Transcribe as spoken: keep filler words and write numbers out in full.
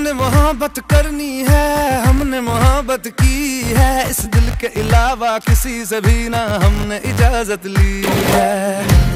हमने मोहब्बत करनी है, हमने मोहब्बत की है, इस दिल के अलावा किसी से भी ना हमने इजाजत ली है।